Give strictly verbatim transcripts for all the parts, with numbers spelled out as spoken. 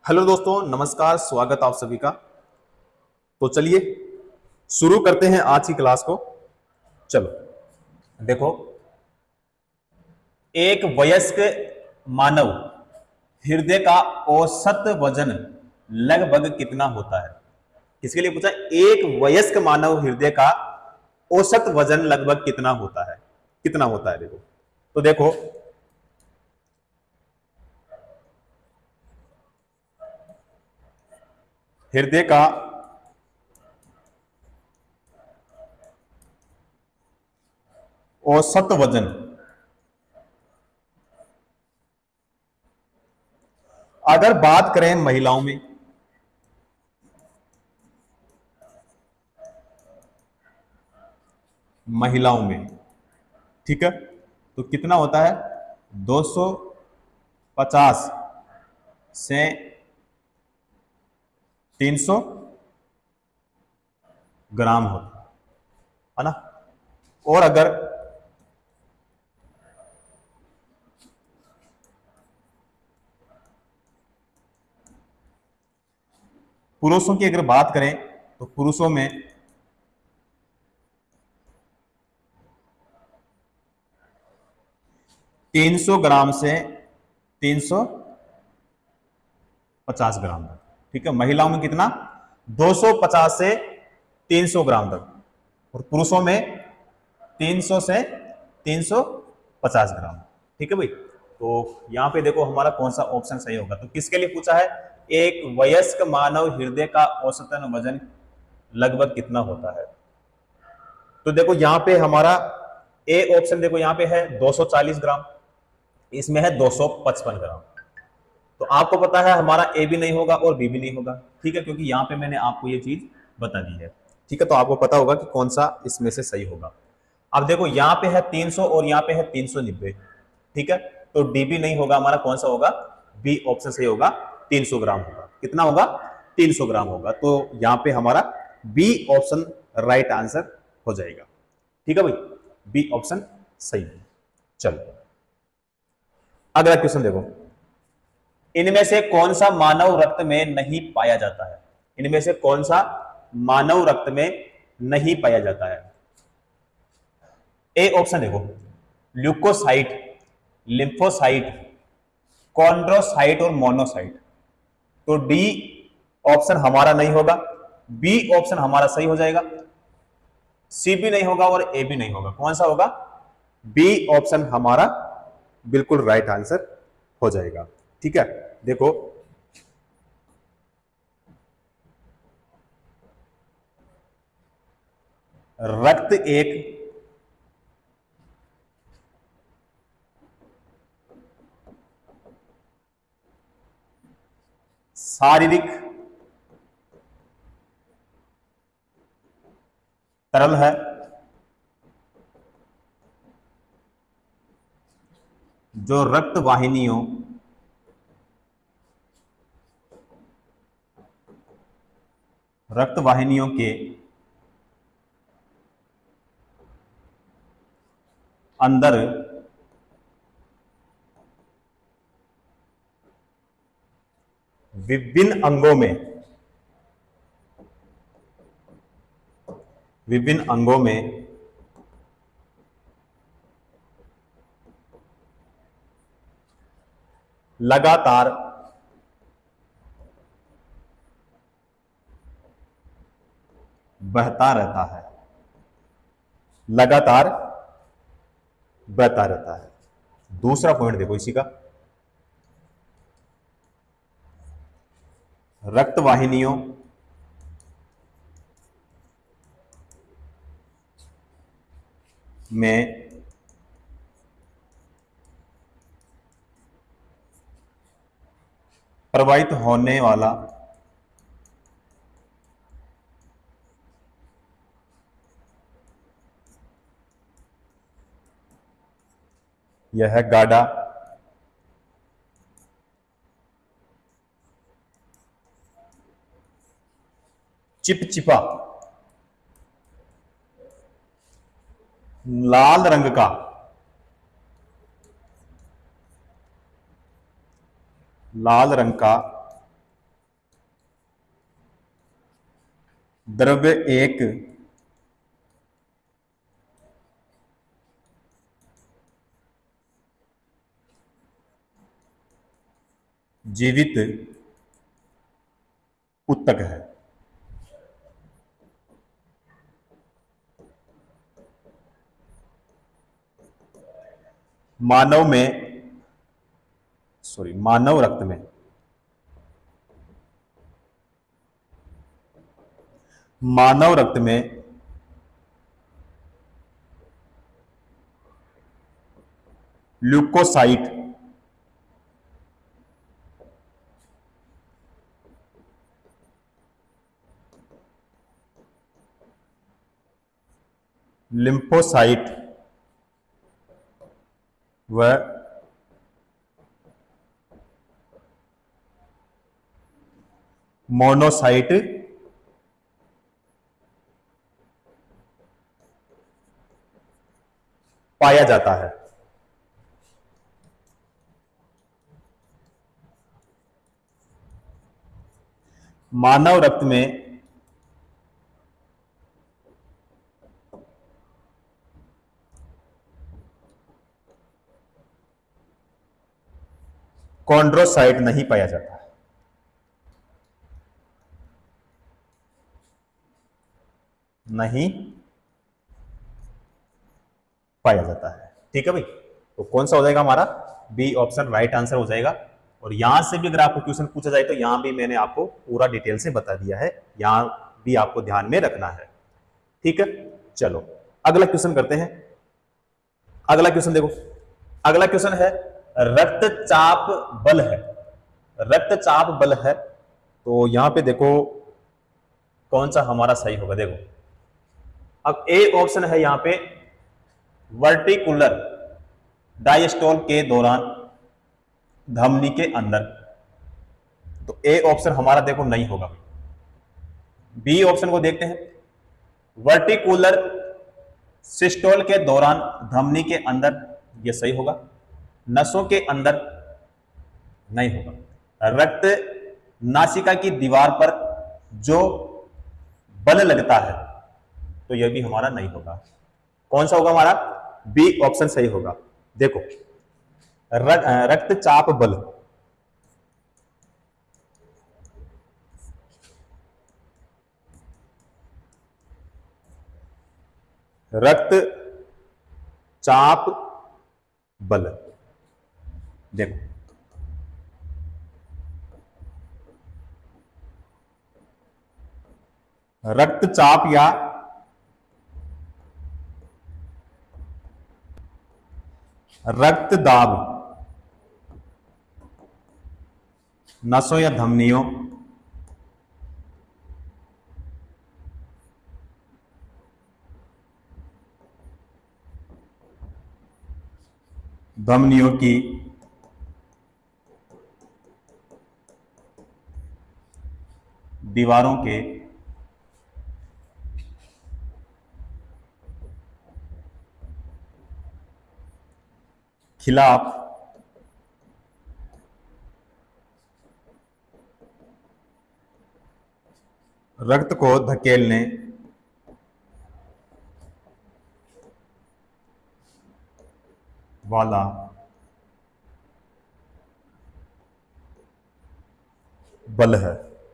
Hello दोस्तों, नमस्कार। स्वागत आप सभी का। तो चलिए शुरू करते हैं आज की क्लास को। चलो देखो, एक वयस्क मानव हृदय का औसत वजन लगभग कितना होता है? किसके लिए पूछा? एक वयस्क मानव हृदय का औसत वजन लगभग कितना होता है? कितना होता है? देखो तो देखो, हृदय का औसत वजन अगर बात करें महिलाओं में, महिलाओं में ठीक है, तो कितना होता है? दो सौ पचास से तीन सौ ग्राम होता है ना। और अगर पुरुषों की अगर बात करें तो पुरुषों में तीन सौ ग्राम से तीन सौ पचास ग्राम तक। ठीक है, महिलाओं में कितना? दो सौ पचास से तीन सौ ग्राम तक, और पुरुषों में तीन सौ से तीन सौ पचास ग्राम। ठीक है भाई, तो यहां पे देखो हमारा कौन सा ऑप्शन सही होगा। तो किसके लिए पूछा है? एक वयस्क मानव हृदय का औसतन वजन लगभग कितना होता है। तो देखो यहां पे हमारा ए ऑप्शन, देखो यहां पे है दो सौ चालीस ग्राम, इसमें है दो सौ पचपन ग्राम। तो आपको पता है हमारा ए भी नहीं होगा और बी भी नहीं होगा। ठीक है, क्योंकि यहां पे मैंने आपको ये चीज बता दी है। ठीक है, तो आपको पता होगा कि कौन सा इसमें से सही होगा। अब देखो यहाँ पे है तीन सौ और यहाँ पे है तीन सौ नब्बे। ठीक है, तो डी भी नहीं होगा हमारा, कौन सा होगा? बी ऑप्शन सही होगा, तीन सौ ग्राम होगा। कितना होगा? तीन सौ ग्राम होगा। तो यहाँ पे हमारा बी ऑप्शन राइट आंसर हो जाएगा। ठीक है भाई, बी ऑप्शन सही है। चलो अगला क्वेश्चन देखो, इनमें से कौन सा मानव रक्त में नहीं पाया जाता है? इनमें से कौन सा मानव रक्त में नहीं पाया जाता है? ए ऑप्शन देखो, ल्यूकोसाइट, लिम्फोसाइट, कॉन्ड्रोसाइट और मोनोसाइट। तो डी ऑप्शन हमारा नहीं होगा, बी ऑप्शन हमारा सही हो जाएगा, सी भी नहीं होगा और ए भी नहीं होगा। कौन सा होगा? बी ऑप्शन हमारा बिल्कुल राइट आंसर हो जाएगा। ठीक है, देखो रक्त एक शारीरिक तरल है जो रक्त वाहिनियों रक्त वाहिनियों के अंदर विभिन्न अंगों में विभिन्न अंगों में लगातार बहता रहता है। लगातार बहता रहता है। दूसरा पॉइंट देखो इसी का, रक्त वाहिनियों में प्रवाहित होने वाला यह है गाढ़ा चिपचिपा लाल रंग का लाल रंग का द्रव्य एक जीवित ऊतक है। मानव में सॉरी मानव रक्त में मानव रक्त में ल्यूकोसाइट लिम्फोसाइट व मोनोसाइट पाया जाता है। मानव रक्त में कॉन्ड्रोसाइट नहीं पाया जाता है। नहीं पाया जाता है। ठीक है भाई, तो कौन सा हो जाएगा हमारा बी ऑप्शन राइट आंसर हो जाएगा। और यहां से भी अगर आपको क्वेश्चन पूछा जाए तो यहां भी मैंने आपको पूरा डिटेल से बता दिया है, यहां भी आपको ध्यान में रखना है। ठीक है, चलो अगला क्वेश्चन करते हैं। अगला क्वेश्चन देखो, अगला क्वेश्चन है रक्तचाप बल है। रक्तचाप बल है तो यहां पे देखो कौन सा हमारा सही होगा। देखो अब ए ऑप्शन है यहां पे वर्टिकुलर डायस्टोल के दौरान धमनी के अंदर, तो ए ऑप्शन हमारा देखो नहीं होगा। बी ऑप्शन को देखते हैं, वर्टिकुलर सिस्टोल के दौरान धमनी के अंदर, यह सही होगा। नसों के अंदर नहीं होगा। रक्त नासिका की दीवार पर जो बल लगता है तो यह भी हमारा नहीं होगा। कौन सा होगा हमारा बी ऑप्शन सही होगा। देखो रक्तचाप बल, रक्तचाप बल, देखो रक्तचाप या रक्त दाब नसों या धमनियों धमनियों की दीवारों के खिलाफ रक्त को धकेलने वाला बल है।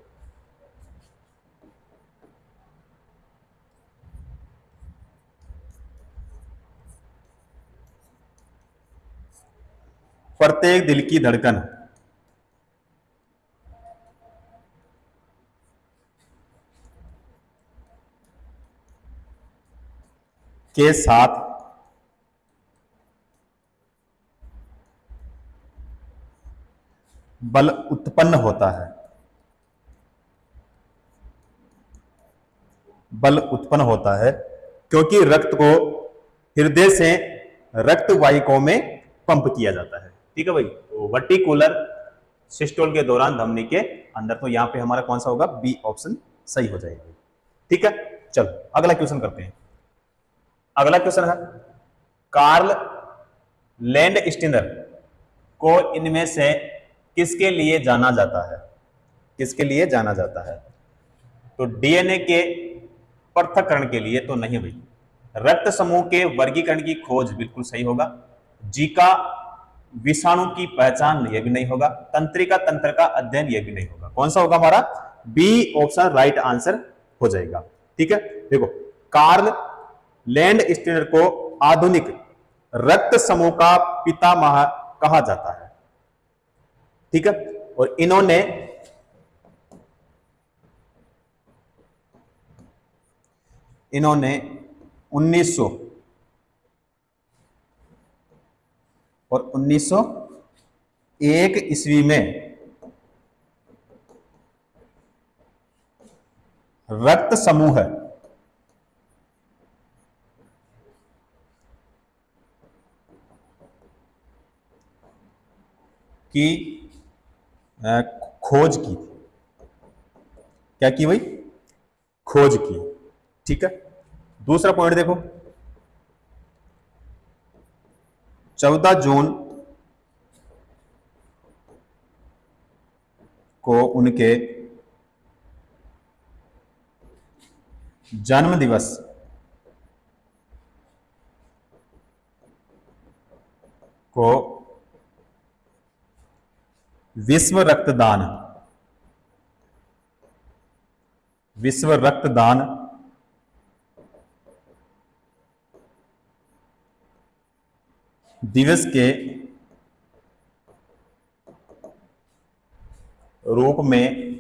प्रत्येक दिल की धड़कन के साथ बल उत्पन्न होता है। बल उत्पन्न होता है क्योंकि रक्त को हृदय से रक्त वाहिकाओं में पंप किया जाता है। ठीक है भाई, तो वर्टिकुलर सिस्टोल के दौरान धमनी के अंदर, तो यहां पे हमारा कौन सा होगा बी ऑप्शन सही हो जाएगा। ठीक है, चलो अगला क्वेश्चन करते हैं। अगला क्वेश्चन है कार्ल लैंडस्टीनर को इनमें से किसके लिए जाना जाता है? किसके लिए जाना जाता है? तो डीएनए के पृथक्करण के लिए तो नहीं भाई। रक्त समूह के वर्गीकरण की खोज बिल्कुल सही होगा। जीका विषाणु की पहचान ये भी नहीं होगा। तंत्रिका तंत्र का अध्ययन ये भी नहीं होगा। कौन सा होगा हमारा? बी ऑप्शन राइट आंसर हो जाएगा। ठीक है, देखो कार्ल लैंडस्टीनर को आधुनिक रक्त समूह का पितामह कहा जाता है। ठीक है, और इन्होंने इन्होंने उन्नीस सौ और उन्नीस सौ एक ईस्वी में रक्त समूह की खोज की। क्या की भाई? खोज की। ठीक है, दूसरा पॉइंट देखो, चौदह जून को उनके जन्म दिवस को विश्व रक्तदान विश्व रक्तदान दिवस के रूप में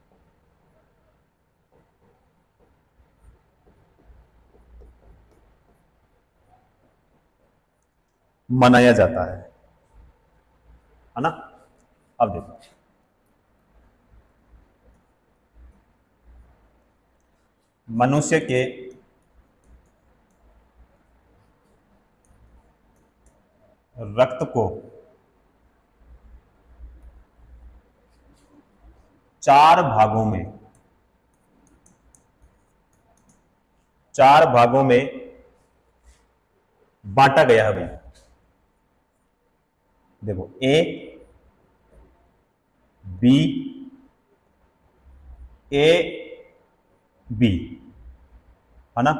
मनाया जाता है है ना। अब देखो, मनुष्य के रक्त को चार भागों में चार भागों में बांटा गया है भाई। देखो, ए बी ए बी है ना,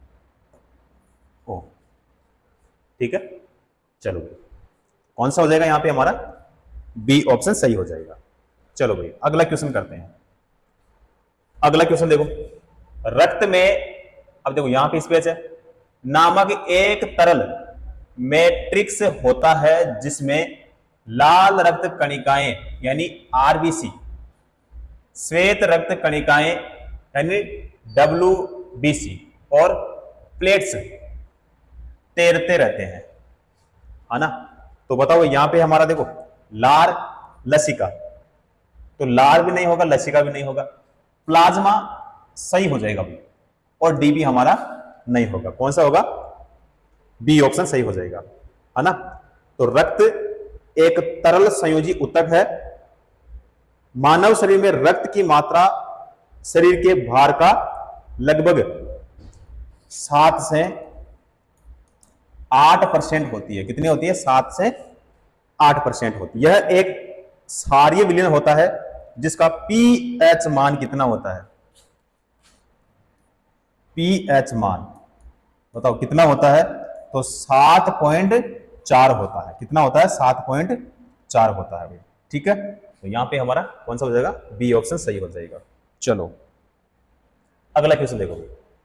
ओ ठीक है। चलो भाई, कौन सा हो जाएगा यहां पे हमारा? बी ऑप्शन सही हो जाएगा। चलो भाई, अगला क्वेश्चन करते हैं। अगला क्वेश्चन देखो, रक्त में, अब देखो यहां पे स्पेस है, नामक एक तरल मैट्रिक्स होता है जिसमें लाल रक्त कणिकाएं यानी आरबीसी, श्वेत रक्त कणिकाएं यानी डब्ल्यूबीसी और प्लेट्स तैरते रहते हैं, है ना। तो बताओ यहां पे हमारा देखो, लार लसिका, तो लार भी नहीं होगा, लसिका भी नहीं होगा, प्लाज्मा सही हो जाएगा भाई, और डी भी हमारा नहीं होगा। कौन सा होगा? बी ऑप्शन सही हो जाएगा, है ना। तो रक्त एक तरल संयोजी ऊतक है। मानव शरीर में रक्त की मात्रा शरीर के भार का लगभग सात से आठ परसेंट होती है। कितनी होती है? सात से आठ परसेंट होती है। यह एक क्षारीय विलयन होता है जिसका पीएच मान कितना होता है? पीएच मान बताओ कितना होता है? तो सात पॉइंट चार होता है। कितना होता है? सात पॉइंट चार होता है। ठीक है, तो यहां पे हमारा कौन सा हो जाएगा? बी ऑप्शन सही हो जाएगा। चलो अगला क्वेश्चन देखो।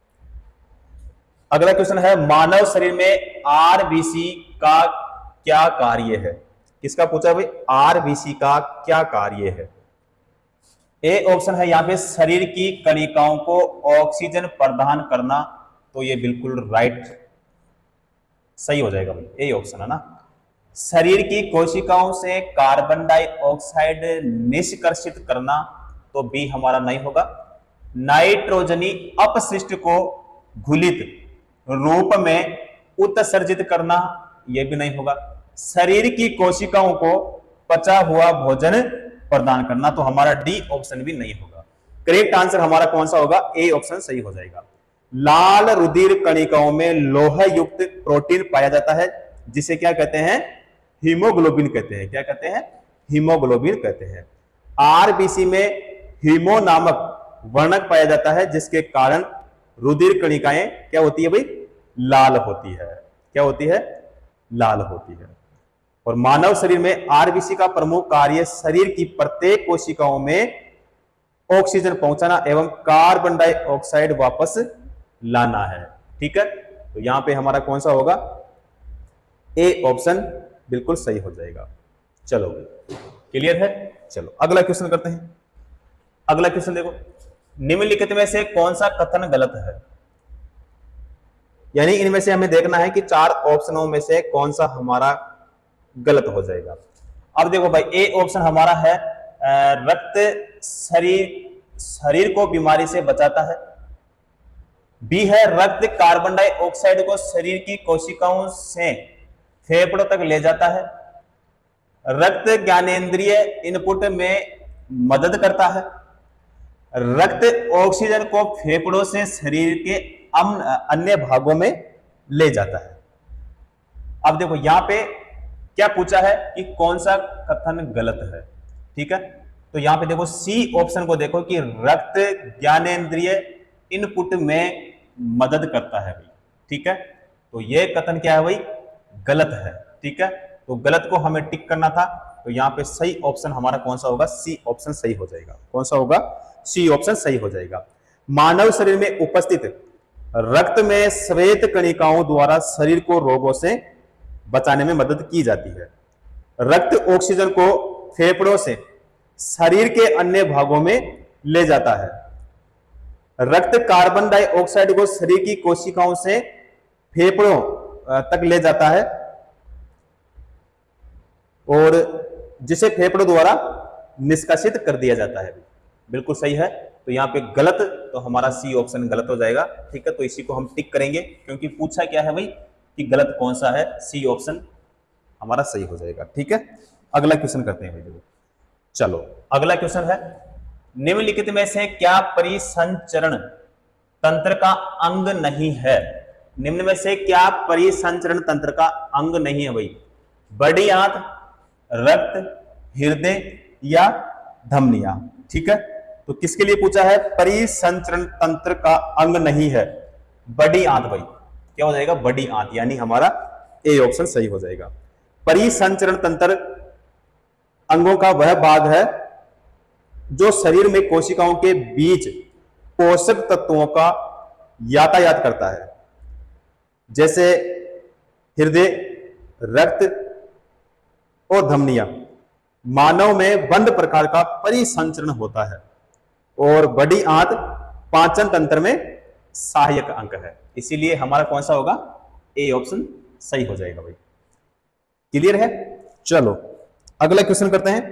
अगला क्वेश्चन है, मानव शरीर में आरबीसी का क्या कार्य है? किसका पूछा भाई? आरबीसी का क्या कार्य है? ए ऑप्शन है यहां पे शरीर की कणिकाओं को ऑक्सीजन प्रदान करना, तो ये बिल्कुल राइट सही हो जाएगा भाई, ए ऑप्शन है ना। शरीर की कोशिकाओं से कार्बन डाइऑक्साइड निष्कर्षित करना, तो बी हमारा नहीं होगा। नाइट्रोजनी अपशिष्ट को घुलित रूप में उत्सर्जित करना, यह भी नहीं होगा। शरीर की कोशिकाओं को पचा हुआ भोजन प्रदान करना, तो हमारा डी ऑप्शन भी नहीं होगा। करेक्ट आंसर हमारा कौन सा होगा? ए ऑप्शन सही हो जाएगा। लाल रुधिर कणिकाओं में लोह युक्त प्रोटीन पाया जाता है जिसे क्या कहते हैं? हीमोग्लोबिन कहते हैं। क्या कहते हैं? हीमोग्लोबिन कहते हैं। आरबीसी में हीमो नामक वर्णक पाया जाता है जिसके कारण रुधिर कणिकाएं क्या होती है भाई, लाल होती है। क्या होती है, लाल होती है। और मानव शरीर में आरबीसी का प्रमुख कार्य शरीर की प्रत्येक कोशिकाओं में ऑक्सीजन पहुंचाना एवं कार्बन डाइऑक्साइड वापस लाना है। ठीक है, तो यहां पे हमारा कौन सा होगा, ए ऑप्शन बिल्कुल सही हो जाएगा। चलो क्लियर है। चलो अगला क्वेश्चन करते हैं। अगला क्वेश्चन देखो, निम्नलिखित में से कौन सा कथन गलत है। यानी इनमें से हमें देखना है कि चार ऑप्शनों में से कौन सा हमारा गलत हो जाएगा। अब देखो भाई, ए ऑप्शन हमारा है रक्त शरीर शरीर को बीमारी से बचाता है। बी है रक्त कार्बन डाइऑक्साइड को शरीर की कोशिकाओं से फेफड़ों तक ले जाता है। रक्त ज्ञानेंद्रिय इनपुट में मदद करता है। रक्त ऑक्सीजन को फेफड़ों से शरीर के अन्य भागों में ले जाता है। अब देखो यहां पे क्या पूछा है कि कौन सा कथन गलत है। ठीक है, तो यहां पे देखो सी ऑप्शन को देखो कि रक्त ज्ञानेंद्रिय इनपुट में मदद करता है भाई। ठीक है, तो यह कथन क्या है भाई, गलत है। ठीक है, तो गलत को हमें टिक करना था, तो यहां पे सही ऑप्शन हमारा कौन सा होगा, सी ऑप्शन सही हो जाएगा। कौन सा होगा, सी ऑप्शन सही हो जाएगा। मानव शरीर में उपस्थित रक्त में श्वेत कणिकाओं द्वारा शरीर को रोगों से बचाने में मदद की जाती है। रक्त ऑक्सीजन को फेफड़ों से शरीर के अन्य भागों में ले जाता है। रक्त कार्बन डाइऑक्साइड को शरीर की कोशिकाओं से फेफड़ों तक ले जाता है और जिसे फेफड़ों द्वारा निष्कासित कर दिया जाता है। बिल्कुल सही है, तो यहाँ पे गलत, तो हमारा सी ऑप्शन गलत हो जाएगा। ठीक है, तो इसी को हम टिक करेंगे क्योंकि पूछा क्या है भाई कि गलत कौन सा है, सी ऑप्शन हमारा सही हो जाएगा। ठीक है, अगला क्वेश्चन करते हैं भाई। चलो अगला क्वेश्चन है, निम्नलिखित में से क्या परिसंचरण तंत्र का अंग नहीं है। निम्न में से क्या परिसंचरण तंत्र का अंग नहीं है भाई, बड़ी आंत, रक्त, हृदय या धमनियां। ठीक है, तो किसके लिए पूछा है, परिसंचरण तंत्र का अंग नहीं है, बड़ी आंत भाई। क्या हो जाएगा, बड़ी आंत, यानी हमारा ए ऑप्शन सही हो जाएगा। परिसंचरण तंत्र अंगों का वह भाग है जो शरीर में कोशिकाओं के बीच पोषक तत्वों का यातायात करता है, जैसे हृदय, रक्त और धमनियां। मानव में बंद प्रकार का परिसंचरण होता है और बड़ी आंत पाचन तंत्र में सहायक अंग है। इसीलिए हमारा कौन सा होगा, ए ऑप्शन सही हो जाएगा भाई। क्लियर है। चलो अगला क्वेश्चन करते हैं।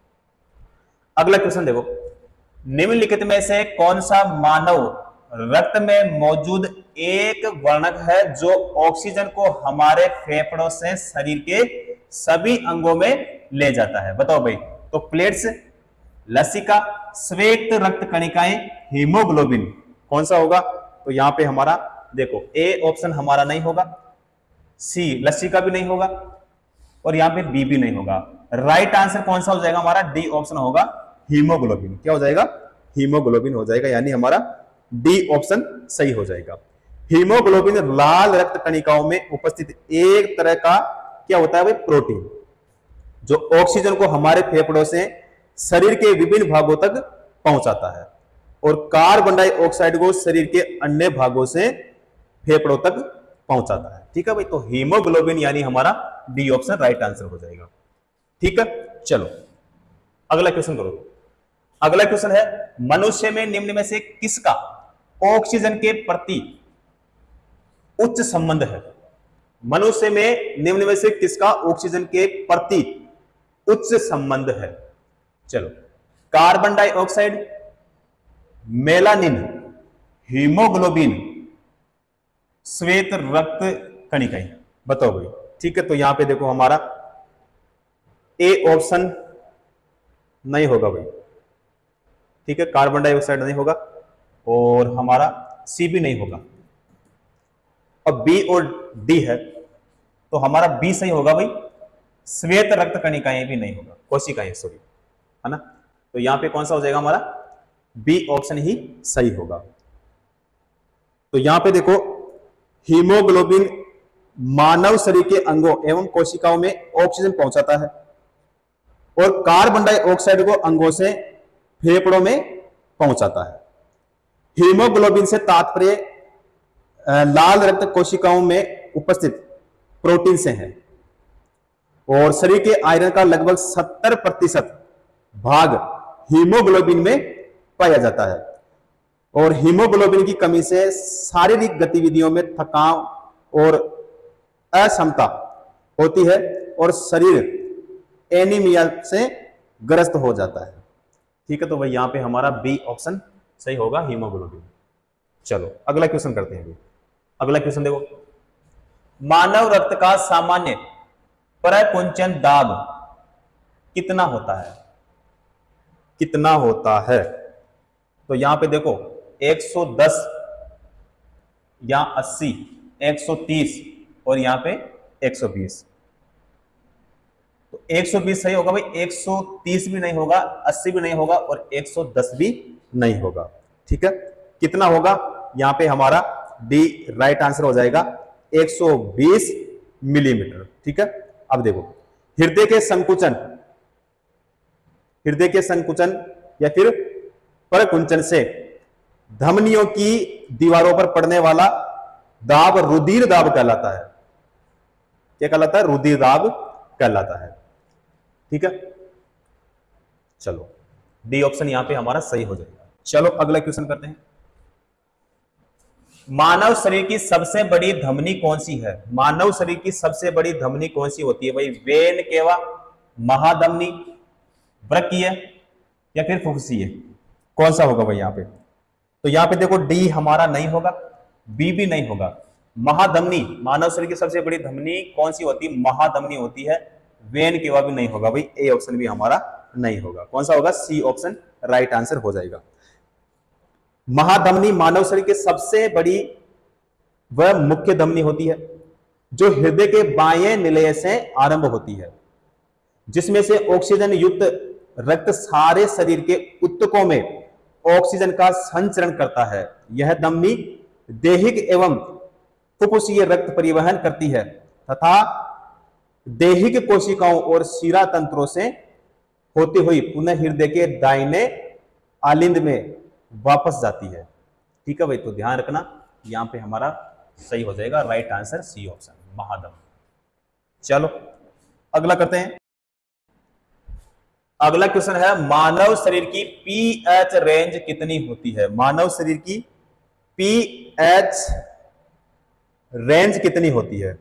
अगला क्वेश्चन देखो, निम्नलिखित में से कौन सा मानव रक्त में मौजूद एक वर्णक है जो ऑक्सीजन को हमारे फेफड़ों से शरीर के सभी अंगों में ले जाता है। बताओ भाई, तो प्लेट्स, लसिका, श्वेत रक्त कणिकाएं, हीमोग्लोबिन, कौन सा होगा। तो यहां पे हमारा देखो ए ऑप्शन हमारा नहीं होगा, सी लसिका भी नहीं होगा और यहां पे बी भी नहीं होगा। राइट आंसर कौन सा हो जाएगा हमारा, डी ऑप्शन होगा, हीमोग्लोबिन। क्या हो जाएगा, हीमोग्लोबिन हो जाएगा, यानी हमारा डी ऑप्शन सही हो जाएगा। हीमोग्लोबिन लाल रक्त कणिकाओं में उपस्थित एक तरह का क्या होता है भाई, प्रोटीन, जो ऑक्सीजन को हमारे फेफड़ों से शरीर के विभिन्न भागों तक पहुंचाता है और कार्बन डाइऑक्साइड को शरीर के अन्य भागों से फेफड़ों तक पहुंचाता है। ठीक है भाई, तो हीमोग्लोबिन यानी हमारा डी ऑप्शन राइट आंसर हो जाएगा। ठीक है, चलो अगला क्वेश्चन करो। अगला क्वेश्चन है, मनुष्य में निम्न में से किसका ऑक्सीजन के प्रति उच्च संबंध है। मनुष्य में निम्न में से किसका ऑक्सीजन के प्रति उच्च संबंध है। चलो, कार्बन डाइऑक्साइड, मेलानिन, हीमोग्लोबिन, श्वेत रक्त कणिकाएं, बताओ भाई। ठीक है, तो यहां पे देखो हमारा ए ऑप्शन नहीं होगा भाई। ठीक है, कार्बन डाइऑक्साइड नहीं होगा और हमारा सी भी नहीं होगा और बी और डी है, तो हमारा बी सही होगा भाई, श्वेत रक्त कणिकाएं भी नहीं होगा, कोशिकाएं सॉरी, है ना। तो यहां पे कौन सा हो जाएगा हमारा, बी ऑप्शन ही सही होगा। तो यहां पे देखो, हीमोग्लोबिन मानव शरीर के अंगों एवं कोशिकाओं में ऑक्सीजन पहुंचाता है और कार्बन डाइऑक्साइड को अंगों से फेफड़ों में पहुंचाता है। हीमोग्लोबिन से तात्पर्य लाल रक्त कोशिकाओं में उपस्थित प्रोटीन से है और शरीर के आयरन का लगभग सत्तर प्रतिशत भाग हीमोग्लोबिन में पाया जाता है और हीमोग्लोबिन की कमी से शारीरिक गतिविधियों में थकान और अक्षमता होती है और शरीर एनीमिया से ग्रस्त हो जाता है। ठीक है, तो भाई यहां पे हमारा बी ऑप्शन सही होगा, हीमोग्लोबिन। चलो अगला क्वेश्चन करते हैं। अगला क्वेश्चन देखो, मानव रक्त का सामान्य प्रकुंचन दाब कितना होता है? कितना होता है? तो यहां पे देखो एक सौ दस या अस्सी, एक सौ तीस और यहां पे एक सौ बीस। तो एक सौ बीस सही होगा भाई, एक सौ तीस भी नहीं होगा, अस्सी भी नहीं होगा और एक सौ दस भी नहीं होगा। ठीक है, कितना होगा? यहां पे हमारा डी राइट आंसर हो जाएगा, एक सौ बीस मिलीमीटर। ठीक है, अब देखो, हृदय के संकुचन हृदय के संकुचन या फिर प्रकुंचन से धमनियों की दीवारों पर पड़ने वाला दाब रुधिर दाब कहलाता है। क्या कहलाता है? रुधिर दाब कहलाता है। ठीक है, चलो डी ऑप्शन यहां पे हमारा सही हो जाएगा। चलो अगला क्वेश्चन करते हैं। मानव शरीर की सबसे बड़ी धमनी कौन सी है? मानव शरीर की सबसे बड़ी धमनी कौन सी होती है भाई? वेन केवा, महाधमनी, वृक्कीय या फिर फुफ्फुसीय? कौन सा होगा भाई यहां पे? तो यहां पे देखो, डी हमारा नहीं होगा, बी भी नहीं होगा। महाधमनी, मानव शरीर की सबसे बड़ी धमनी कौन सी होती है? महाधमनी होती है। वेन केवा भी नहीं होगा भाई, ए ऑप्शन भी हमारा नहीं होगा। कौन सा होगा? सी ऑप्शन राइट आंसर हो जाएगा। महाधमनी मानव शरीर की सबसे बड़ी वह मुख्य धमनी होती है जो हृदय के बाएं निलय से आरंभ होती है, जिसमें से ऑक्सीजन युक्त रक्त सारे शरीर के ऊतकों में ऑक्सीजन का संचरण करता है। यह धमनी दैहिक एवं फुफ्फुसीय रक्त परिवहन करती है तथा दैहिक कोशिकाओं और शिरा तंत्रों से होती हुई पुनः हृदय के दाहिने आलिंद में वापस जाती है। ठीक है भाई, तो ध्यान रखना, यहां पे हमारा सही हो जाएगा राइट आंसर सी ऑप्शन, महाधमनी। चलो अगला करते हैं। अगला क्वेश्चन है, मानव शरीर की पीएच रेंज कितनी होती है? मानव शरीर की पीएच रेंज कितनी होती है?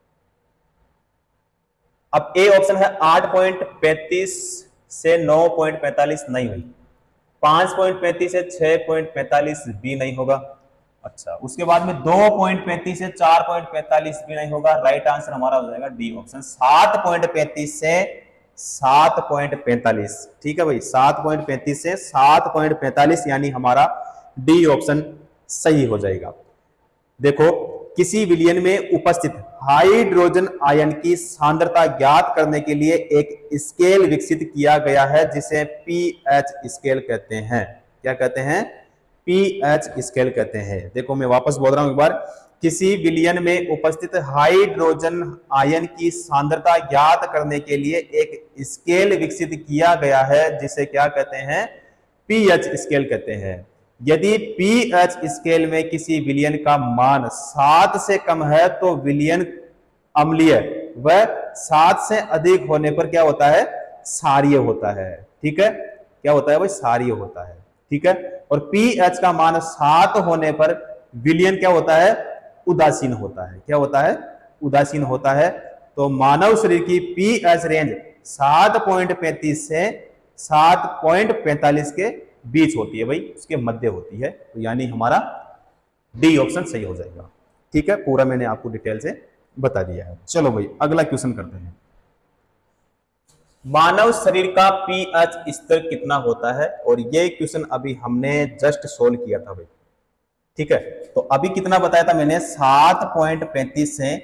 अब ए ऑप्शन है आठ पॉइंट पैंतीस से नौ पॉइंट पैंतालीस, नहीं हुई। पांच पॉइंट पैंतीस से छह पॉइंट पैंतालीस भी नहीं होगा। अच्छा, उसके बाद में दो पॉइंट पैंतीस से चार पॉइंट पैंतालीस भी नहीं होगा। राइट आंसर हमारा हो जाएगा डी ऑप्शन, सात पॉइंट पैंतीस से सात पॉइंट पैंतालीस। ठीक है भाई, सात पॉइंट पैंतीस से सात पॉइंट पैंतालीस यानी हमारा डी ऑप्शन सही हो जाएगा। देखो, किसी विलयन में उपस्थित हाइड्रोजन आयन की सांद्रता ज्ञात करने के लिए एक स्केल विकसित किया गया है जिसे पीएच स्केल कहते हैं। क्या कहते हैं? पीएच स्केल कहते हैं। देखो मैं वापस बोल रहा हूं एक बार, किसी विलयन में उपस्थित हाइड्रोजन आयन की सांद्रता ज्ञात करने के लिए एक स्केल विकसित किया गया है जिसे क्या कहते हैं? पीएच स्केल कहते हैं। यदि पीएच स्केल में किसी विलयन का मान सात से कम है तो विलयन अम्लीय व सात से अधिक होने पर क्या होता है? क्षारीय होता है। ठीक है, क्या होता है भाई? क्षारीय होता है। ठीक है, और पीएच का मान सात होने पर विलयन क्या होता है? उदासीन होता है। क्या होता है? उदासीन होता है। तो मानव शरीर की पीएच रेंज सात पॉइंट पैंतीस से सात पॉइंट पैंतालीस के बीच होती है भाई, उसके मध्य होती है। तो यानी हमारा डी ऑप्शन सही हो जाएगा। ठीक है, पूरा मैंने आपको डिटेल से बता दिया है। चलो भाई अगला क्वेश्चन करते हैं। मानव शरीर का पीएच स्तर कितना होता है? और ये क्वेश्चन अभी हमने जस्ट सोल्व किया था भाई। ठीक है, तो अभी कितना बताया था मैंने? सात पॉइंट पैंतीस से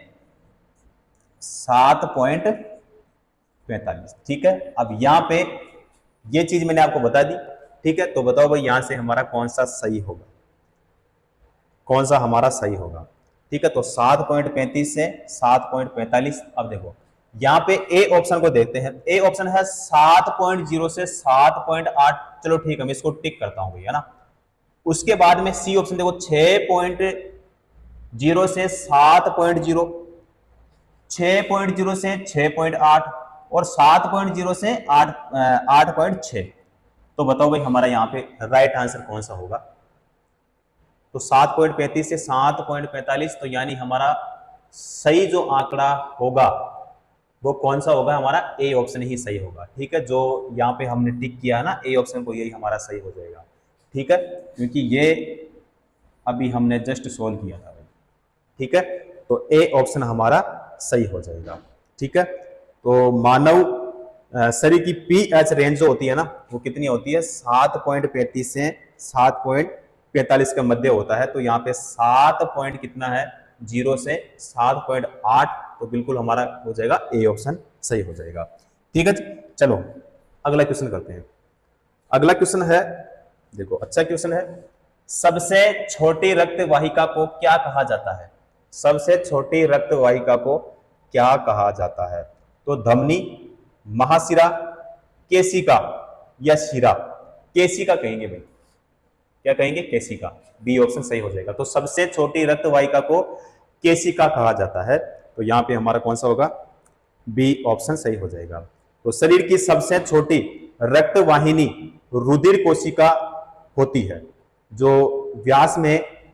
सात पॉइंट पैंतालीस। ठीक है, अब यहां पे ये चीज मैंने आपको बता दी। ठीक है, तो बताओ भाई यहां से हमारा कौन सा सही होगा? कौन सा हमारा सही होगा। ठीक है, तो सात पॉइंट पैंतीस से सात पॉइंट पैंतालीस। अब देखो यहाँ पे ए ऑप्शन को देखते हैं। ए ऑप्शन है सात पॉइंट जीरो से सात पॉइंट आठ, चलो ठीक है मैं इसको टिक करता हूं भैया ना। उसके बाद में सी ऑप्शन देखो छह पॉइंट जीरो से सात पॉइंट जीरो, छह पॉइंट जीरो से छह पॉइंट आठ और सात पॉइंट जीरो से आठ आठ पॉइंट छह। तो बताओ भाई हमारा यहाँ पे राइट आंसर कौन सा होगा। तो सात पॉइंट पैंतीस से सात पॉइंट पैंतालीस, तो यानी हमारा सही जो आंकड़ा होगा वो कौन सा होगा, हमारा ए ऑप्शन ही सही होगा। ठीक है, जो यहाँ पे हमने टिक किया है ना ए ऑप्शन को, यही हमारा सही हो जाएगा। ठीक है, क्योंकि ये अभी हमने जस्ट सोल्व किया था। ठीक है, तो ए ऑप्शन हमारा सही हो जाएगा। ठीक है, तो मानव शरीर की पी एच रेंज जो होती है ना वो कितनी होती है, सात पॉइंट पैंतीस से सात पॉइंट पैंतालीस के मध्य होता है। तो यहाँ पे सात पॉइंट कितना है, जीरो से सात पॉइंट आठ, तो बिल्कुल हमारा हो जाएगा ए ऑप्शन सही हो जाएगा। ठीक है, चलो अगला क्वेश्चन करते हैं। अगला क्वेश्चन है, देखो अच्छा क्वेश्चन है। सबसे छोटी रक्त वाहिका को क्या कहा जाता है, सबसे छोटी रक्त वाहिका को क्या कहा जाता है। तो धमनी, महाशिरा, केशिका या शिरा। केशिका कहेंगे भाई, क्या कहेंगे, केशिका। बी ऑप्शन सही हो जाएगा। तो सबसे छोटी रक्त वाहिका को केशिका कहा जाता है। तो यहां पे हमारा कौन सा होगा, बी ऑप्शन सही हो जाएगा। तो शरीर की सबसे छोटी रक्त वाहिनी रुधिर कोशिका होती है, जो व्यास में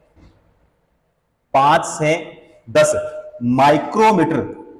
पांच से दस माइक्रोमीटर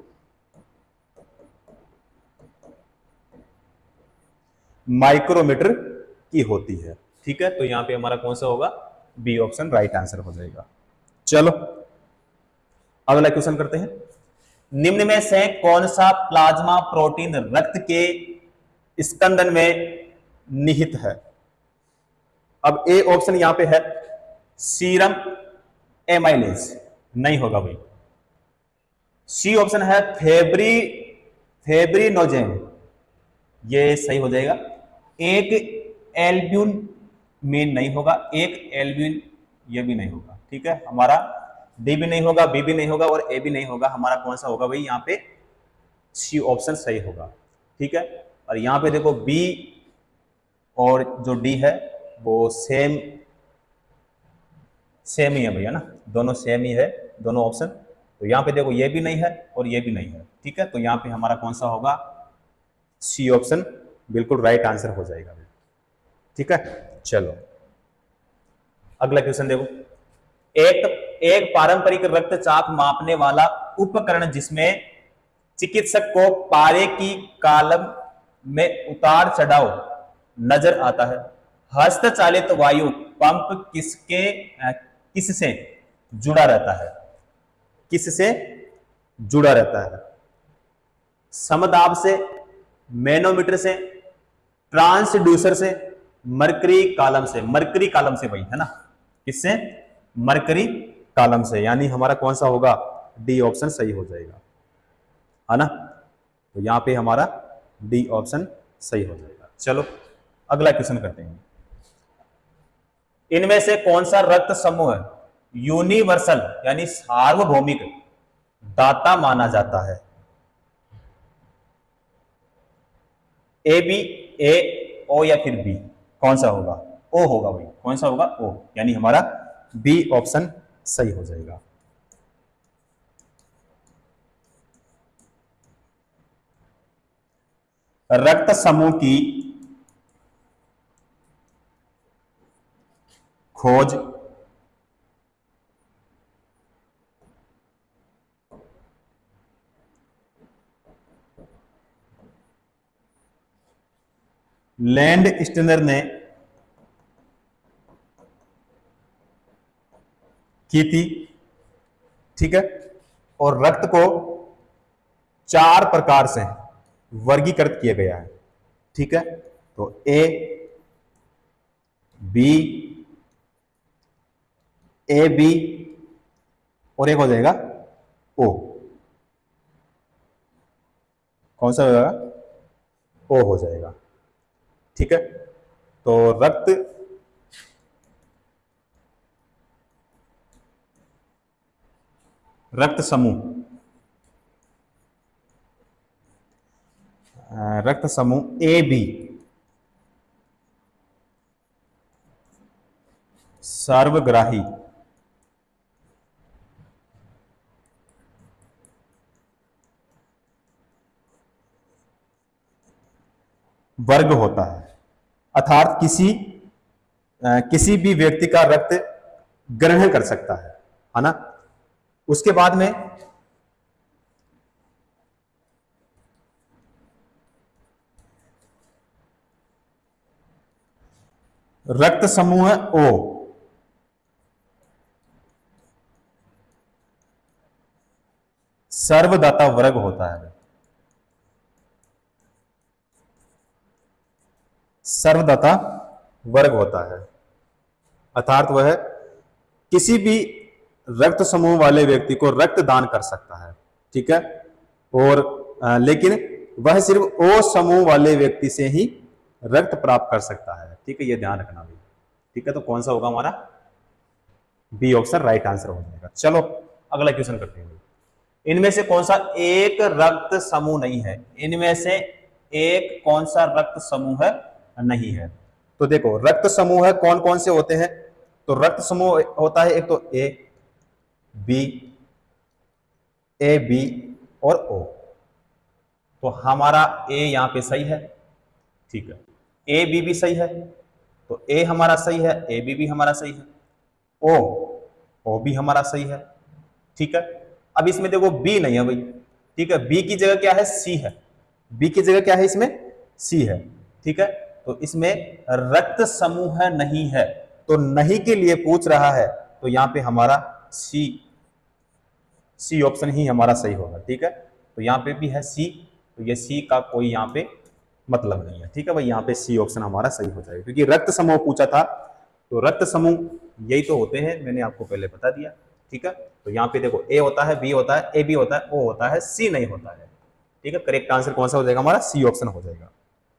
माइक्रोमीटर की होती है। ठीक है, तो यहां पे हमारा कौन सा होगा, बी ऑप्शन राइट आंसर हो जाएगा। चलो अगला क्वेश्चन करते हैं। निम्न में से कौन सा प्लाज्मा प्रोटीन रक्त के स्कंदन में निहित है। अब ए ऑप्शन यहां पे है सीरम एमाइलेज, नहीं होगा भाई। सी ऑप्शन है फेब्री फेब्रिनोजेन, ये सही हो जाएगा। एक एल्ब्यून मेन नहीं होगा, एक एल्ब्यून ये भी नहीं होगा। ठीक है, हमारा डी भी नहीं होगा, बी भी नहीं होगा और ए भी नहीं होगा। हमारा कौन सा होगा भाई, यहाँ पे सी ऑप्शन सही होगा। ठीक है, और यहाँ पे देखो बी और जो डी है वो सेम सेम ही है भैया ना, दोनों सेम ही है दोनों ऑप्शन। तो यहाँ पे देखो ये भी नहीं है और ये भी नहीं है। ठीक है, तो यहाँ पे हमारा कौन सा होगा, सी ऑप्शन बिल्कुल राइट आंसर हो जाएगा। ठीक है, चलो अगला क्वेश्चन देखो। एक एक पारंपरिक रक्तचाप मापने वाला उपकरण जिसमें चिकित्सक को पारे की कॉलम में उतार चढ़ाव नजर आता है, हस्तचालित वायु पंप किसके किससे जुड़ा रहता है, किससे जुड़ा रहता है। समदाब से, मैनोमीटर से, ट्रांसड्यूसर से, मरकरी कॉलम से। मरकरी कॉलम से भाई है ना, किससे, मरकरी कॉलम से। यानी हमारा कौन सा होगा, डी ऑप्शन सही हो जाएगा, है ना। तो यहां पे हमारा डी ऑप्शन सही हो जाएगा। चलो अगला क्वेश्चन करते हैं। इनमें से कौन सा रक्त समूह यूनिवर्सल यानी सार्वभौमिक दाता माना जाता है। ए बी, ए ओ या फिर बी, कौन सा होगा, ओ होगा भाई। कौन सा होगा, ओ, यानी हमारा बी ऑप्शन सही हो जाएगा। रक्त समूह की खोज लैंड स्टेनर ने की थी। ठीक है, और रक्त को चार प्रकार से वर्गीकृत किया गया है। ठीक है, तो ए, बी, ए बी और एक हो जाएगा ओ। कौन सा हो जाएगा, ओ हो जाएगा। ठीक है, तो रक्त रक्त समूह, रक्त समूह ए बी सर्वग्राही वर्ग होता है, अर्थात किसी आ, किसी भी व्यक्ति का रक्त ग्रहण कर सकता है, है ना। उसके बाद में रक्त समूह ओ सर्वदाता वर्ग होता है, सर्वदाता वर्ग होता है, अर्थात वह किसी भी रक्त समूह वाले व्यक्ति को रक्त दान कर सकता है, ठीक है। और आ, लेकिन वह सिर्फ ओ समूह वाले व्यक्ति से ही रक्त प्राप्त कर सकता है, ठीक है, ये ध्यान रखना भी, ठीक है। तो कौन सा होगा हमारा बी ऑप्शन राइट आंसर हो जाएगा। चलो अगला क्वेश्चन करते हैं। इनमें से कौन सा एक रक्त समूह नहीं है, इनमें से एक कौन सा रक्त समूह नहीं है। तो देखो रक्त समूह कौन कौन से होते हैं, तो रक्त समूह होता है एक तो ए बी, ए बी और ओ। तो हमारा ए यहां पे सही है, ठीक है, ए बी भी सही है, तो ए हमारा सही है, ए बी भी हमारा सही है, ओ ओ भी हमारा सही है, ठीक है। अब इसमें देखो बी नहीं है भाई, ठीक है, बी की जगह क्या है सी है, बी की जगह क्या है इसमें सी है, ठीक है। तो इसमें रक्त समूह नहीं है, तो नहीं के लिए पूछ रहा है, तो यहां पे हमारा सी सी ऑप्शन ही हमारा सही होगा, ठीक है। तो यहां पे भी है सी, तो ये सी का कोई यहां पे मतलब नहीं है, ठीक है भाई, यहां पे सी ऑप्शन हमारा सही हो जाएगा, क्योंकि रक्त समूह पूछा था, तो रक्त समूह यही तो होते हैं, मैंने आपको पहले बता दिया, ठीक है। तो यहाँ पे देखो ए होता है, बी होता है, ए बी होता है, ओ होता है, सी नहीं होता है, ठीक है। करेक्ट आंसर कौन सा हो जाएगा हमारा सी ऑप्शन हो जाएगा।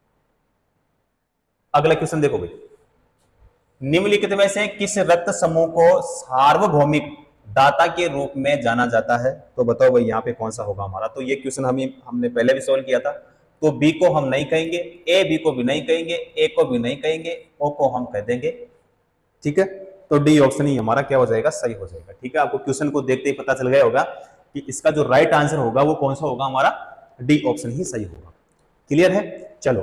अगला क्वेश्चन देखो भाई, निम्नलिखित में से किस रक्त समूह को सार्वभौमिक दाता के रूप में जाना जाता है, तो बताओ भाई यहाँ पे कौन सा होगा हमारा। तो ये क्वेश्चन हम हमने पहले भी सॉल्व किया था, तो बी को हम नहीं कहेंगे, ए बी को भी नहीं कहेंगे, ए को भी नहीं कहेंगे, ओ को हम कह देंगे, ठीक है। तो डी ऑप्शन ही हमारा क्या हो जाएगा सही हो जाएगा, ठीक है। आपको क्वेश्चन को देखते ही पता चल गया होगा कि इसका जो राइट आंसर होगा वो कौन सा होगा हमारा, डी ऑप्शन ही सही होगा। क्लियर है। चलो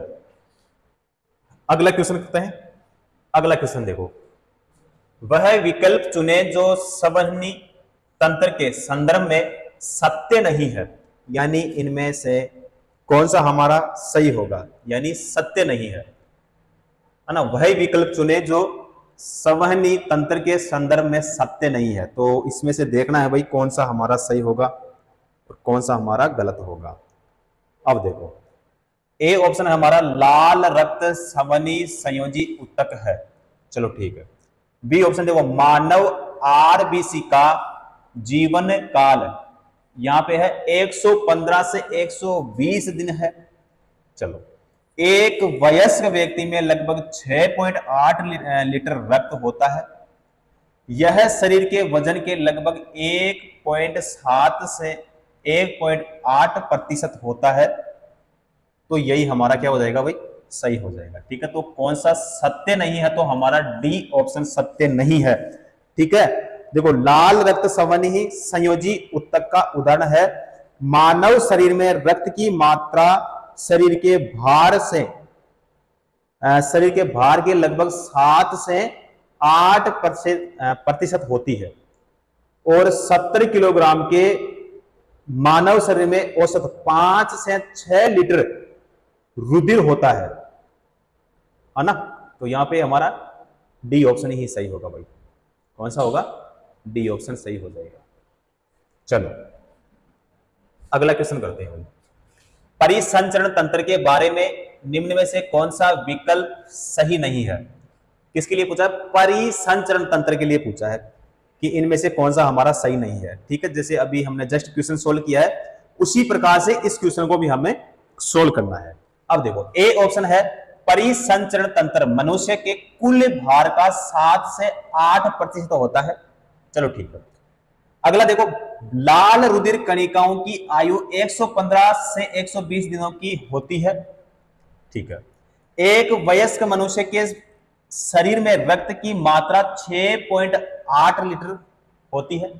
अगला क्वेश्चन करते हैं। अगला क्वेश्चन देखो, वह विकल्प चुने जो संवहनी तंत्र के संदर्भ में सत्य नहीं है, यानी इनमें से कौन सा हमारा सही होगा, यानी सत्य नहीं है, है ना। वह विकल्प चुने जो संवहनी तंत्र के संदर्भ में सत्य नहीं है, तो इसमें से देखना है भाई कौन सा हमारा सही होगा और कौन सा हमारा गलत होगा। अब देखो ए ऑप्शन हमारा लाल रक्त संवहनी संयोजी ऊतक है, चलो ठीक है। बी ऑप्शन देखो मानव आरबीसी का जीवन काल यहां पे है एक सौ पंद्रह से एक सौ बीस दिन है, चलो। एक वयस्क व्यक्ति में लगभग छह पॉइंट आठ लीटर रक्त होता है, यह शरीर के वजन के लगभग एक पॉइंट सात से एक पॉइंट आठ प्रतिशत होता है, तो यही हमारा क्या हो जाएगा भाई सही हो जाएगा, ठीक है। तो कौन सा सत्य नहीं है, तो हमारा डी ऑप्शन सत्य नहीं है, ठीक है। देखो लाल रक्त संवहनी संयोजी ऊतक का उदाहरण है मानव शरीर में रक्त की मात्रा शरीर के भार से शरीर के भार के लगभग सात से आठ प्रतिशत होती है, और सत्तर किलोग्राम के मानव शरीर में औसत पांच से छह लीटर रुधिर होता है, है ना। तो यहां पे हमारा डी ऑप्शन ही सही होगा भाई, कौन सा होगा, डी ऑप्शन सही हो जाएगा। चलो अगला क्वेश्चन करते हैं। परिसंचरण तंत्र के बारे में निम्न में से कौन सा विकल्प सही नहीं है, किसके लिए पूछा है, परिसंचरण तंत्र के लिए पूछा है कि इनमें से कौन सा हमारा सही नहीं है, ठीक है। जैसे अभी हमने जस्ट क्वेश्चन सोल्व किया है, उसी प्रकार से इस क्वेश्चन को भी हमें सोल्व करना है। अब देखो ए ऑप्शन है परिसंचरण तंत्र मनुष्य के कुल भार का सात से आठ प्रतिशत होता है, चलो ठीक है। अगला देखो लाल रुधिर कणिकाओं की आयु एक सौ पंद्रह से एक सौ बीस दिनों की होती है। ठीक है। एक वयस्क मनुष्य के शरीर में रक्त की मात्रा छह पॉइंट आठ लीटर होती है।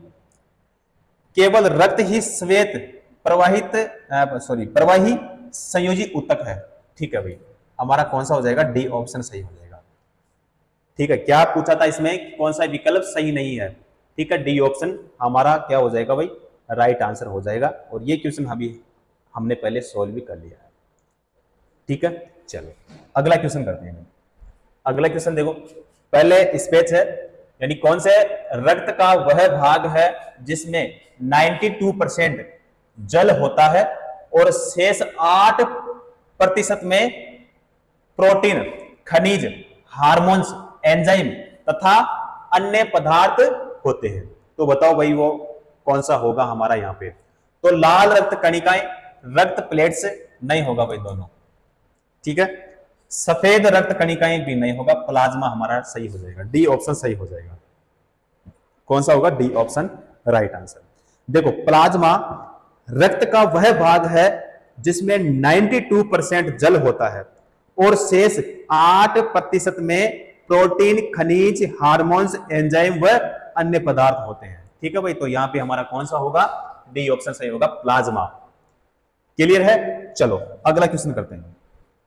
केवल रक्त ही श्वेत प्रवाहित सॉरी प्रवाही संयोजी ऊतक है। ठीक है भाई, हमारा कौन सा हो जाएगा? डी ऑप्शन सही हो जाएगा। ठीक है, क्या पूछा था इसमें? कौन सा विकल्प सही नहीं है? ठीक है, डी ऑप्शन हमारा क्या हो जाएगा भाई? राइट आंसर हो जाएगा। और ये क्वेश्चन अभी हमने पहले सोल्व भी कर लिया है। ठीक है, चलो अगला क्वेश्चन करते हैं। अगला क्वेश्चन देखो, पहले स्पेस है, यानी कौन से रक्त का वह भाग है जिसमें बानवे परसेंट जल होता है और शेष आठ प्रतिशत में प्रोटीन, खनिज, हार्मोन्स, एंजाइम तथा अन्य पदार्थ होते हैं। तो बताओ भाई वो कौन सा होगा हमारा यहाँ पे? तो लाल रक्त कणिकाएं, रक्त प्लेट्स नहीं होगा भाई दोनों। ठीक है, सफेद रक्त कणिकाएं भी नहीं होगा, प्लाज्मा हमारा सही हो जाएगा। डी ऑप्शन सही हो जाएगा। कौन सा होगा? D option right answer. देखो, प्लाज्मा रक्त का वह भाग है जिसमें बानवे परसेंट जल होता है और शेष आठ प्रतिशत में प्रोटीन, खनिज, हार्मोन्स, एंजाइम व अन्य पदार्थ होते हैं। ठीक है भाई, तो यहां पे हमारा कौन सा होगा? डी ऑप्शन सही होगा, प्लाज्मा। क्लियर है? चलो अगला क्वेश्चन करते हैं।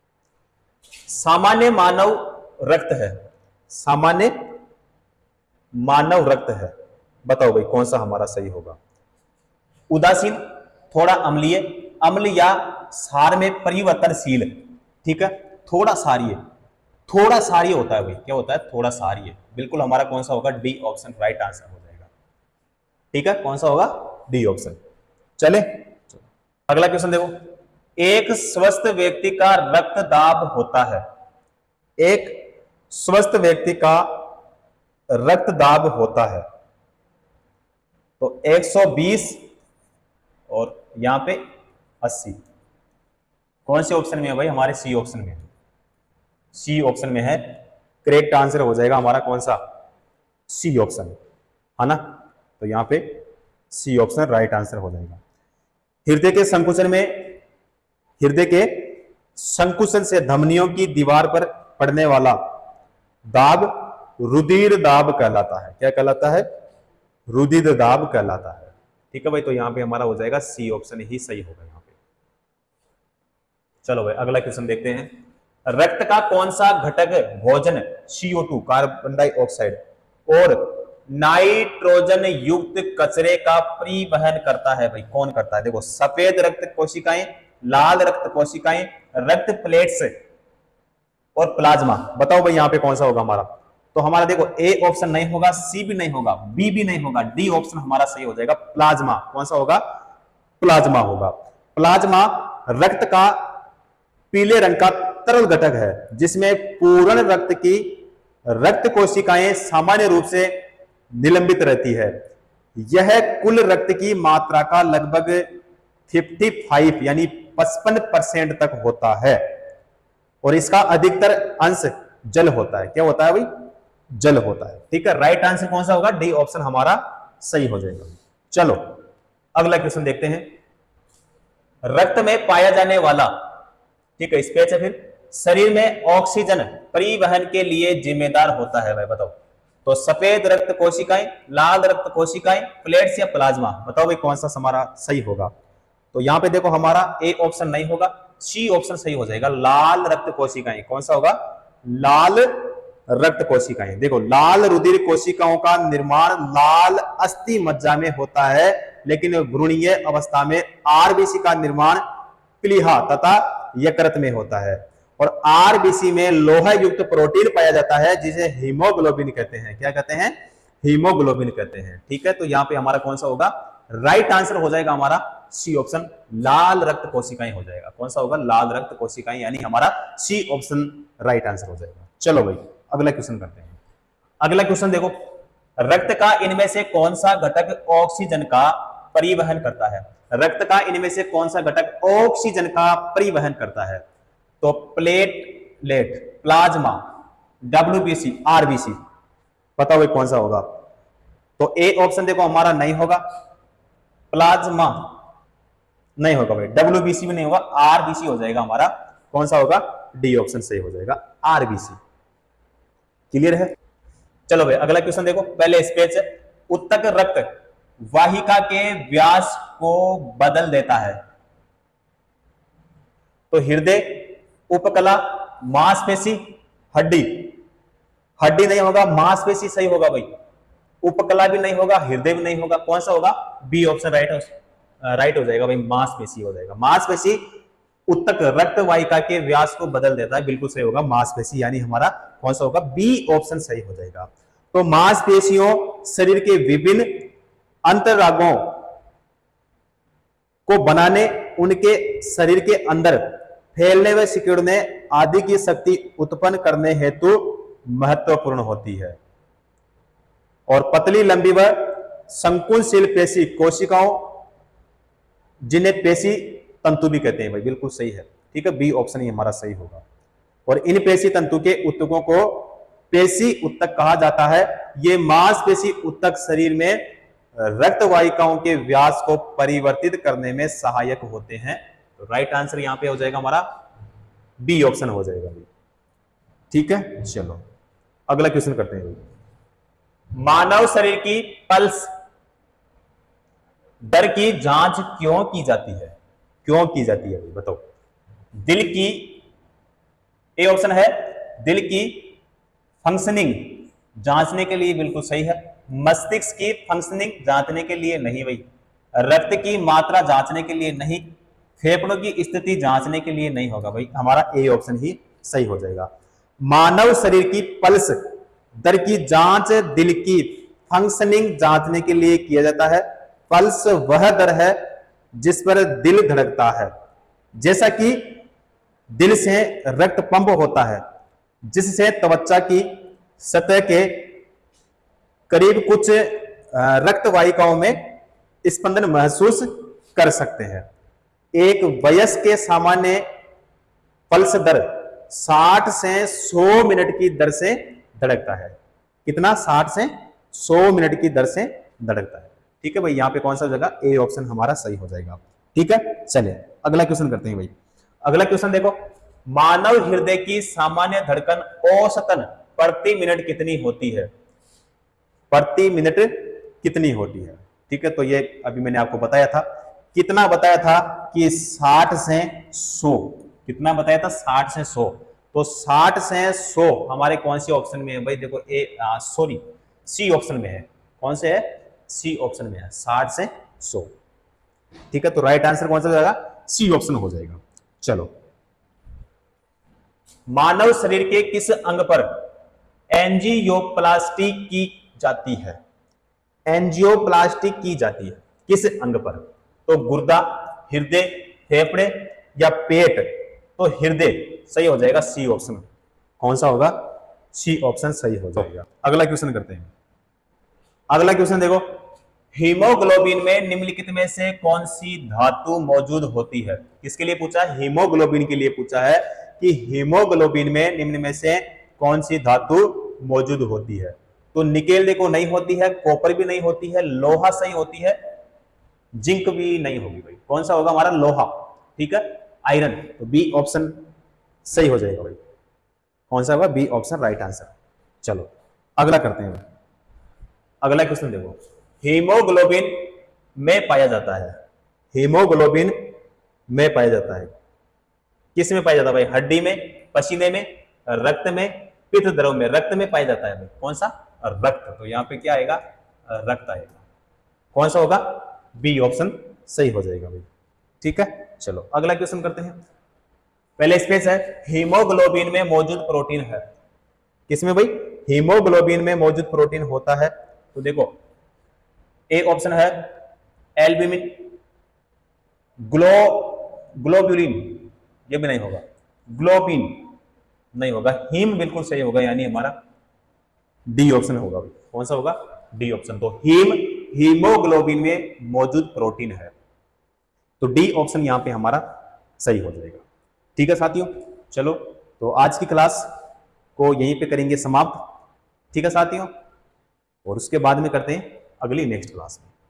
सामान्य मानव रक्त है, सामान्य मानव रक्त है, बताओ भाई कौन सा हमारा सही होगा? उदासीन, थोड़ा अम्लीय, अम्ल या क्षार में परिवर्तनशील। ठीक है, थोड़ा क्षारीय, थोड़ा क्षारीय होता है भाई। क्या होता है? थोड़ा क्षारीय। बिल्कुल हमारा कौन सा होगा? डी ऑप्शन राइट आंसर हो जाएगा। ठीक है, कौन सा होगा? D option. चले अगला क्वेश्चन देखो, एक स्वस्थ व्यक्ति का रक्त दाब होता है, एक स्वस्थ व्यक्ति का रक्त दाब होता है तो एक सौ बीस और यहां पे अस्सी। कौन से ऑप्शन में है भाई? हमारे सी ऑप्शन में है। सी ऑप्शन में है, करेक्ट आंसर हो जाएगा हमारा कौन सा? सी ऑप्शन, है ना? तो यहां पे सी ऑप्शन राइट आंसर हो जाएगा। हृदय के संकुचन में, हृदय के संकुचन से धमनियों की दीवार पर पड़ने वाला दाब रुधिर दाब कहलाता है। क्या कहलाता है? रुधिर दाब कहलाता है। ठीक है भाई, तो यहां पे हमारा हो जाएगा सी ऑप्शन ही सही होगा यहां पे। चलो भाई अगला क्वेश्चन देखते हैं। रक्त का कौन सा घटक भोजन, C O two carbon dioxide और नाइट्रोजन युक्त कचरे का परिवहन करता है? भाई कौन करता है? देखो, सफेद रक्त कोशिकाएं, लाल रक्त कोशिकाएं, रक्त प्लेट्स और प्लाज्मा। बताओ भाई यहां पे कौन सा होगा हमारा? तो हमारा देखो, ए ऑप्शन नहीं होगा, सी भी नहीं होगा, बी भी नहीं होगा, डी ऑप्शन हमारा सही हो जाएगा, प्लाज्मा। कौन सा होगा? प्लाज्मा होगा। प्लाज्मा रक्त का पीले रंग का तरल घटक है जिसमें पूर्ण रक्त की रक्त कोशिकाएं सामान्य रूप से निलंबित रहती है। यह कुल रक्त की मात्रा का लगभग पचपन यानी पचपन परसेंट तक होता है और इसका अधिकतर अंश जल होता है। क्या होता है भाई? जल होता है। ठीक है, राइट आंसर कौन सा होगा? डी ऑप्शन हमारा सही हो जाएगा। चलो अगला क्वेश्चन देखते हैं। रक्त में पाया जाने वाला, ठीक है, स्पेस है, फिर शरीर में ऑक्सीजन परिवहन के लिए जिम्मेदार होता है भाई, बताओ। तो सफेद रक्त कोशिकाएं, लाल रक्त कोशिकाएं, प्लेट्स या प्लाज्मा? बताओ भाई कौन सा हमारा सही होगा? तो यहां पे देखो, हमारा ए ऑप्शन नहीं होगा, सी ऑप्शन सही हो जाएगा, लाल रक्त कोशिकाएं। कौन सा होगा? लाल रक्त कोशिकाएं। देखो, लाल रुधिर कोशिकाओं का निर्माण लाल अस्थि मज्जा में होता है, लेकिन भ्रूणीय अवस्था में आरबीसी का निर्माण प्लीहा तथा यकृत में होता है और आरबीसी में लोहा युक्त प्रोटीन पाया जाता है जिसे हीमोग्लोबिन कहते हैं। क्या कहते हैं? हीमोग्लोबिन कहते हैं। ठीक है, तो यहां पे हमारा कौन सा होगा? राइट आंसर हो जाएगा हमारा सी ऑप्शन, लाल रक्त कोशिकाएं हो जाएगा। कौन सा होगा? लाल रक्त कोशिकाएं, यानी हमारा सी ऑप्शन राइट आंसर हो जाएगा। चलो भाई अगला क्वेश्चन करते हैं। अगला क्वेश्चन देखो, रक्त का इनमें से कौन सा घटक ऑक्सीजन का परिवहन करता है? रक्त का इनमें से कौन सा घटक ऑक्सीजन का परिवहन करता है? तो प्लेटलेट, प्लाज्मा, डब्ल्यूबीसी, आरबीसी। बताओ भाई कौन सा होगा? तो ए ऑप्शन देखो हमारा नहीं होगा, प्लाज्मा नहीं होगा भाई, डब्ल्यूबीसी भी नहीं होगा, आरबीसी हो जाएगा हमारा। कौन सा होगा? डी ऑप्शन सही हो जाएगा, आरबीसी। क्लियर है? चलो भाई अगला क्वेश्चन देखो, पहले इस पेज से, उत्तक रक्त वाहिका के व्यास को बदल देता है। तो हृदय, उपकला, मांसपेशी, हड्डी। हड्डी नहीं होगा, मांसपेशी सही होगा भाई, उपकला भी नहीं होगा, हृदय भी नहीं होगा। कौन सा होगा? बी ऑप्शन राइट राइट हो जाएगा भाई, मांसपेशी हो जाएगा। मांसपेशी उत्तक रक्त वाहिका के व्यास को बदल देता है, बिल्कुल सही होगा मांसपेशी, यानी हमारा कौन सा होगा? बी ऑप्शन सही हो जाएगा। तो मांसपेशियों शरीर के विभिन्न अंतरांगों को बनाने, उनके शरीर के अंदर फैलने व सिकुड़ने आदि की शक्ति उत्पन्न करने हेतु महत्वपूर्ण होती है। और पतली, लंबी व संकुलशील पेशी कोशिकाओं, जिन्हें पेशी तंतु भी कहते हैं भाई, बिल्कुल सही है। ठीक है, बी ऑप्शन ही हमारा सही होगा। और इन पेशी तंतु के उत्तकों को पेशी उत्तक कहा जाता है। ये मांसपेशी उत्तक शरीर में रक्त वाहिकाओं के व्यास को परिवर्तित करने में सहायक होते हैं। तो राइट आंसर यहां पे हो जाएगा हमारा बी ऑप्शन हो जाएगा भाई। ठीक है, चलो अगला क्वेश्चन करते हैं भाई। मानव शरीर की पल्स दर की जांच क्यों की जाती है? क्यों की जाती है भाई बताओ? दिल की, ए ऑप्शन है, दिल की फंक्शनिंग जांचने के लिए, बिल्कुल सही है। मस्तिष्क की फंक्शनिंग जांचने के लिए नहीं भाई। रक्त की मात्रा जांचने के लिए नहीं। फेफड़ों की स्थिति जांचने के लिए नहीं होगा भाई, हमारा ए ऑप्शन ही सही हो जाएगा। मानव शरीर की पल्स दर की जांच दिल की फंक्शनिंग जांचने के लिए किया जाता है। पल्स वह दर है जिस पर दिल धड़कता है। जैसा कि दिल से रक्त पंप होता है, जिससे त्वचा की सतह के करीब कुछ रक्त वाहिकाओं में स्पंदन महसूस कर सकते हैं। एक वयस्क के सामान्य पल्स दर साठ से सौ मिनट की दर से धड़कता है। कितना? साठ से सौ मिनट की दर से धड़कता है। ठीक है भाई, यहां पे कौन सा जगह? ए ऑप्शन हमारा सही हो जाएगा। ठीक है, चलिए अगला क्वेश्चन करते हैं भाई। अगला क्वेश्चन देखो, मानव हृदय की सामान्य धड़कन औसतन प्रति मिनट कितनी होती है? प्रति मिनट कितनी होती है? ठीक है, तो ये अभी मैंने आपको बताया था। कितना बताया था? कि साठ से सौ। कितना बताया था? साठ से सौ। तो साठ से सौ हमारे कौन सी ऑप्शन में है भाई? देखो ए सॉरी सी ऑप्शन में है। कौन से है? सी ऑप्शन में है, साठ से सौ। ठीक है, तो राइट आंसर कौन सा हो जाएगा? सी ऑप्शन हो जाएगा। चलो, मानव शरीर के किस अंग पर एंजियोप्लास्टी की जाती है? एंजियोप्लास्टी की जाती है किस अंग पर? तो गुर्दा, हृदय, फेफड़े या पेट? तो हृदय सही हो जाएगा, सी ऑप्शन। कौन सा होगा? सी ऑप्शन सही हो जाएगा। अगला क्वेश्चन करते हैं। अगला क्वेश्चन देखो, हीमोग्लोबिन में निम्नलिखित में से कौन सी धातु मौजूद होती है? किसके लिए पूछा है? हीमोग्लोबिन के लिए पूछा है कि हीमोग्लोबिन में निम्न में से कौन सी धातु मौजूद होती है? तो निकेल देखो नहीं होती है, कॉपर भी नहीं होती है, लोहा सही होती है, जिंक भी नहीं होगी भाई। कौन सा होगा हमारा? लोहा। ठीक है, आयरन। तो बी ऑप्शन सही हो जाएगा भाई। कौन सा होगा? B option right answer. चलो अगला करते हैं। अगला क्वेश्चन देखो, हीमोग्लोबिन में पाया जाता है। हीमोग्लोबिन में पाया जाता है, किस में पाया जाता है भाई? हड्डी में, पसीने में, रक्त में, पित्त द्रव में। रक्त में पाया जाता है भाई। कौन सा? रक्त। तो यहां पे क्या आएगा? रक्त आएगा। कौन सा होगा? बी ऑप्शन सही हो जाएगा भाई। ठीक है, चलो अगला क्वेश्चन करते हैं। पहले स्पेस है, हीमोग्लोबिन में मौजूद प्रोटीन है। किसमें भाई? हीमोग्लोबिन में मौजूद प्रोटीन होता है। तो देखो, ए ऑप्शन है एल्ब्यूमिन, ग्लो ग्लोब्यूलिन, ये भी नहीं होगा, ग्लोबिन नहीं होगा, हीम बिल्कुल सही होगा, यानी हमारा डी ऑप्शन होगा। कौन सा होगा? D option. तो हीम हीमोग्लोबिन में मौजूद प्रोटीन है, तो डी ऑप्शन यहां पे हमारा सही हो जाएगा। ठीक है साथियों, चलो तो आज की क्लास को यहीं पे करेंगे समाप्त। ठीक है साथियों, और उसके बाद में करते हैं अगली नेक्स्ट क्लास में।